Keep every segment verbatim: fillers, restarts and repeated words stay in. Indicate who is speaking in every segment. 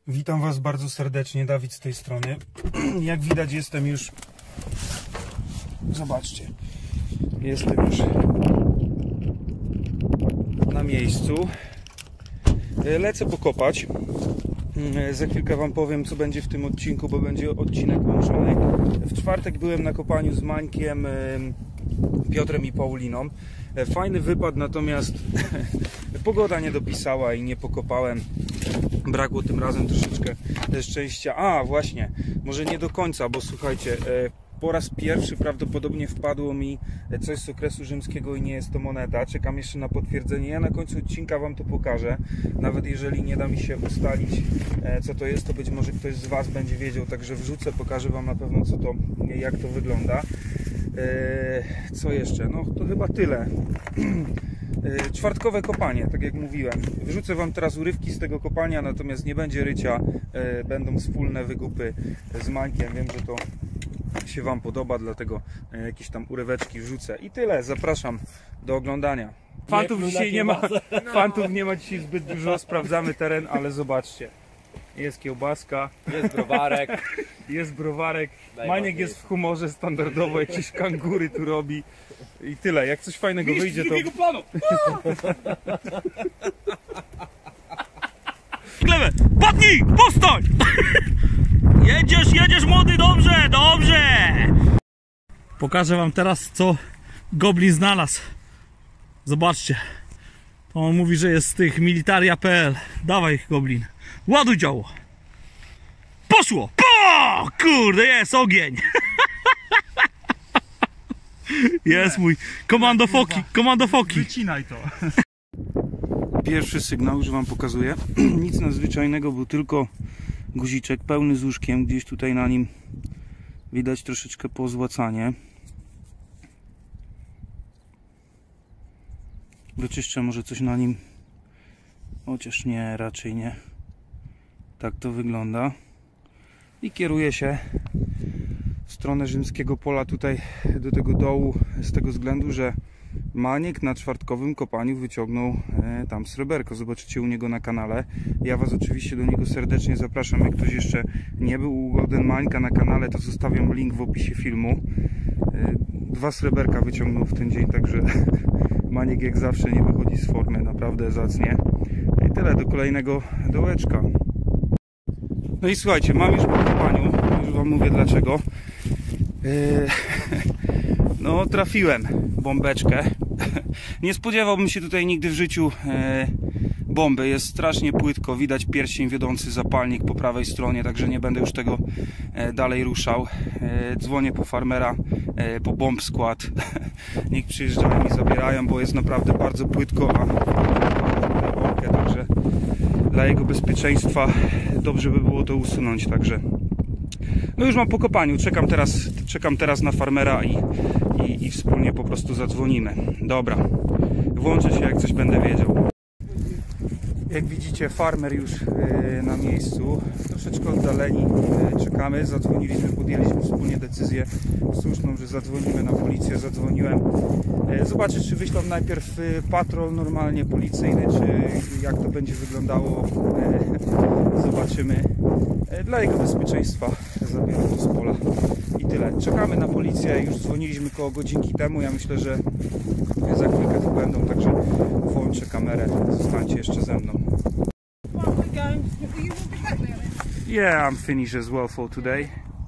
Speaker 1: Witam Was bardzo serdecznie, Dawid z tej strony. Jak widać, jestem już... Zobaczcie. Jestem już na miejscu. Lecę pokopać. Za chwilkę Wam powiem, co będzie w tym odcinku, bo będzie odcinek łączony. W czwartek byłem na kopaniu z Mańkiem, Piotrem i Pauliną. Fajny wypad, natomiast pogoda nie dopisała i nie pokopałem. Brakło tym razem troszeczkę szczęścia. A, właśnie, może nie do końca, bo słuchajcie, po raz pierwszy prawdopodobnie wpadło mi coś z okresu rzymskiego i nie jest to moneta. Czekam jeszcze na potwierdzenie. Ja na końcu odcinka Wam to pokażę. Nawet jeżeli nie da mi się ustalić, co to jest, to być może ktoś z Was będzie wiedział. Także wrzucę, pokażę Wam na pewno, co to, jak to wygląda. Co jeszcze? No to chyba tyle. Czwartkowe kopanie, tak jak mówiłem. Wrzucę Wam teraz urywki z tego kopania, natomiast nie będzie rycia. Będą wspólne wygupy z Mańkiem. Wiem, że to się Wam podoba, dlatego jakieś tam uryweczki wrzucę. I tyle, zapraszam do oglądania. Fantów nie, dzisiaj nie ma, fantów nie ma dzisiaj zbyt dużo, sprawdzamy teren, ale zobaczcie. Jest kiełbaska,
Speaker 2: jest browarek,
Speaker 1: jest browarek. Maniek jest w humorze standardowo, jakieś kangury tu robi i tyle. Jak coś fajnego Mistrz wyjdzie, to...
Speaker 2: planu. Klewę, padnij, postań! Jedziesz, jedziesz młody, dobrze, dobrze! Pokażę Wam teraz, co Goblin znalazł. Zobaczcie. On mówi, że jest z tych militaria kropka pe el. Dawaj, Goblin. Ładuj działo. Poszło! Po! Kurde, jest ogień! Jest mój komando foki, komando foki.
Speaker 1: Wycinaj to. Pierwszy sygnał już Wam pokazuję. Nic nadzwyczajnego, był tylko guziczek pełny z łóżkiem. Gdzieś tutaj na nim widać troszeczkę pozłacanie. Wyczyszczę może coś na nim. Chociaż nie, raczej nie. Tak to wygląda. I kieruję się w stronę Rzymskiego Pola, tutaj do tego dołu, z tego względu, że Maniek na czwartkowym kopaniu wyciągnął e, tam sreberko. Zobaczycie u niego na kanale. Ja Was oczywiście do niego serdecznie zapraszam. Jak ktoś jeszcze nie był u Golden Mańka na kanale, to zostawiam link w opisie filmu. E, dwa sreberka wyciągnął w ten dzień, także Maniek jak zawsze nie wychodzi z formy, naprawdę zacnie. I tyle, do kolejnego dołeczka. No i słuchajcie, mam już po kopaniu, już Wam mówię dlaczego. Yy, no trafiłem bombeczkę. Nie spodziewałbym się tutaj nigdy w życiu yy, bomby. Jest strasznie płytko, widać pierścień wiodący, zapalnik po prawej stronie, także nie będę już tego yy, dalej ruszał. Yy, dzwonię po farmera, yy, po bomb skład. Niech przyjeżdżają i zabierają, bo jest naprawdę bardzo płytko, a bombkę, także dla jego bezpieczeństwa dobrze by było to usunąć, także no już mam po kopaniu, czekam teraz, czekam teraz na farmera i, i, i wspólnie po prostu zadzwonimy. Dobra, włączę się, jak coś będę wiedział. Jak widzicie, farmer już yy, na miejscu, troszeczkę oddaleni, yy, czekamy, zadzwoniliśmy, podjęliśmy wspólnie decyzję słuszną, że zadzwonimy na policję, zadzwoniłem. Yy, zobaczę, czy wyślą najpierw yy, patrol normalnie policyjny, czy jak to będzie wyglądało, yy, zobaczymy. Yy, dla jego bezpieczeństwa zabieram go z pola i tyle. Czekamy na policję, już dzwoniliśmy koło godzinki temu, ja myślę, że za chwilkę tu będą, także włączę kamerę, zostańcie jeszcze ze mną. Yeah, I'm finished as well for today.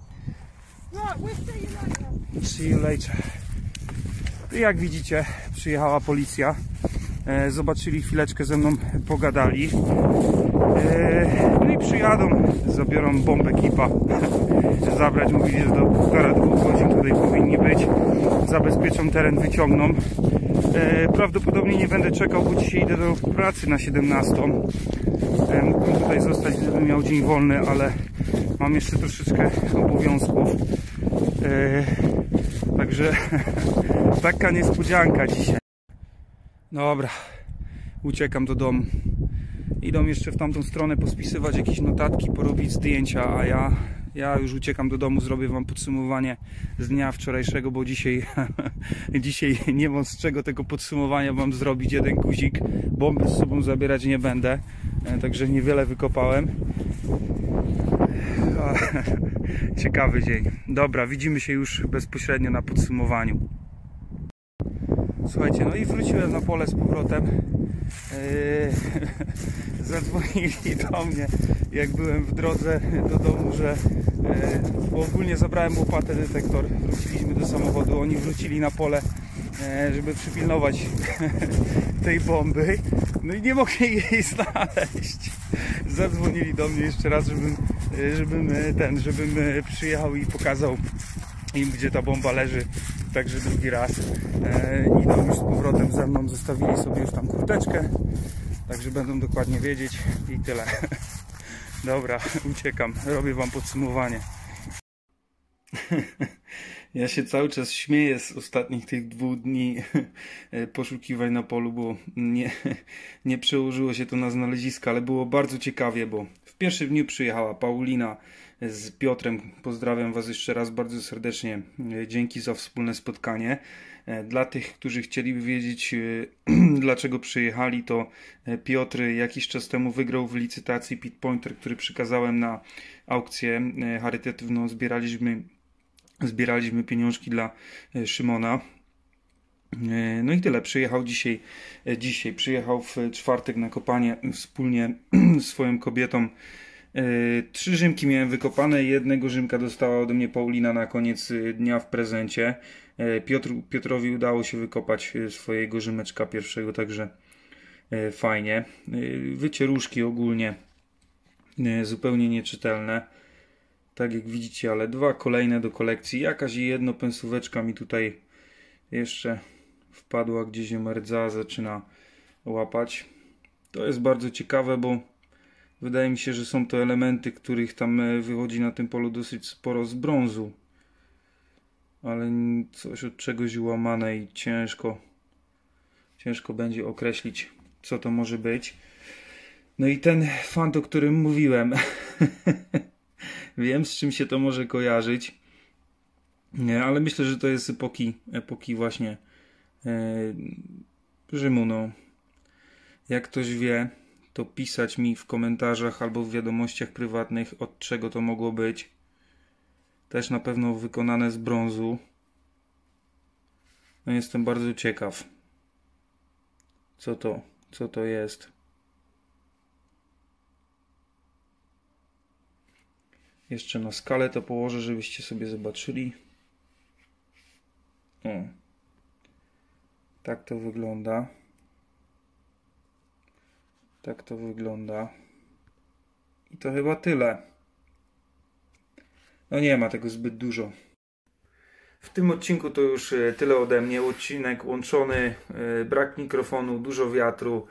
Speaker 1: See you later. I jak widzicie, przyjechała policja. E, zobaczyli chwileczkę ze mną, pogadali. E, no i przyjadą, zabiorą bombę kipa. Zabrać, mówili, że do półtora dwóch godzin tutaj powinni być. Zabezpieczą teren, wyciągną. E, prawdopodobnie nie będę czekał, bo dzisiaj idę do pracy na siedemnastą. E, mógłbym tutaj zostać, gdybym miał dzień wolny, ale mam jeszcze troszeczkę obowiązków. E, także taka niespodzianka dzisiaj. Dobra, uciekam do domu. Idą jeszcze w tamtą stronę pospisywać jakieś notatki, porobić zdjęcia, a ja, ja już uciekam do domu, zrobię Wam podsumowanie z dnia wczorajszego, bo dzisiaj, dzisiaj nie mam z czego tego podsumowania Wam zrobić. Jeden guzik, bomby z sobą zabierać nie będę. także niewiele wykopałem. Ciekawy dzień. Dobra, widzimy się już bezpośrednio na podsumowaniu. Słuchajcie, no i wróciłem na pole z powrotem. Yy, zadzwonili do mnie, jak byłem w drodze do domu, że yy, bo ogólnie zabrałem łopatę, detektor, wróciliśmy do samochodu, oni wrócili na pole, yy, żeby przypilnować tej bomby, no i nie mogli jej znaleźć. Zadzwonili do mnie jeszcze raz, żebym, żebym ten, żebym przyjechał i pokazał im, gdzie ta bomba leży. Także drugi raz e, idą już z powrotem ze mną, zostawili sobie już tam kurteczkę, także będą dokładnie wiedzieć i tyle. Dobra, uciekam, robię wam podsumowanie. Ja się cały czas śmieję z ostatnich tych dwóch dni poszukiwań na polu, bo nie, nie przełożyło się to na znaleziska, ale było bardzo ciekawie, bo w pierwszym dniu przyjechała Paulina z Piotrem. Pozdrawiam was jeszcze raz bardzo serdecznie. Dzięki za wspólne spotkanie. Dla tych, którzy chcieliby wiedzieć, dlaczego przyjechali, to Piotr jakiś czas temu wygrał w licytacji Pit Pointer, który przekazałem na aukcję charytatywną. Zbieraliśmy Zbieraliśmy pieniążki dla Szymona. No i tyle. Przyjechał dzisiaj, dzisiaj przyjechał w czwartek na kopanie wspólnie z swoją kobietą. Trzy rzymki miałem wykopane. Jednego rzymka dostała ode mnie Paulina na koniec dnia w prezencie. Piotr, Piotrowi udało się wykopać swojego rzymeczka pierwszego, także fajnie. Wycieruszki ogólnie zupełnie nieczytelne. Tak jak widzicie, ale dwa kolejne do kolekcji. Jakaś jedno pensóweczka mi tutaj jeszcze wpadła, gdzieś ją rdza zaczyna łapać. To jest bardzo ciekawe, bo wydaje mi się, że są to elementy, których tam wychodzi na tym polu dosyć sporo z brązu. Ale coś od czegoś łamane i ciężko, ciężko będzie określić, co to może być. No i ten fant, o którym mówiłem. Wiem, z czym się to może kojarzyć, nie, ale myślę, że to jest epoki, epoki właśnie e, Rzymu. No. Jak ktoś wie, to pisać mi w komentarzach albo w wiadomościach prywatnych, od czego to mogło być. Też na pewno wykonane z brązu. No, jestem bardzo ciekaw, co to, co to jest. Jeszcze na skalę to położę, żebyście sobie zobaczyli. O. Tak to wygląda. Tak to wygląda. I to chyba tyle. No nie ma tego zbyt dużo. W tym odcinku to już tyle ode mnie. Odcinek łączony, brak mikrofonu, dużo wiatru.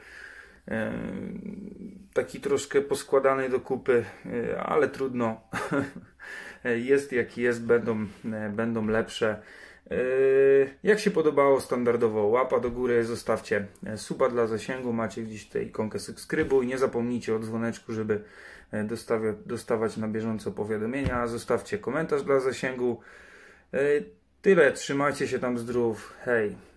Speaker 1: Taki troszkę poskładany do kupy, ale trudno. Jest jaki jest, będą, będą lepsze. Jak się podobało, standardowo łapa do góry, zostawcie suba dla zasięgu, macie gdzieś tutaj ikonkę subskrybuj, nie zapomnijcie o dzwoneczku, żeby dostawać na bieżąco powiadomienia, zostawcie komentarz dla zasięgu. Tyle, trzymajcie się tam zdrów, hej!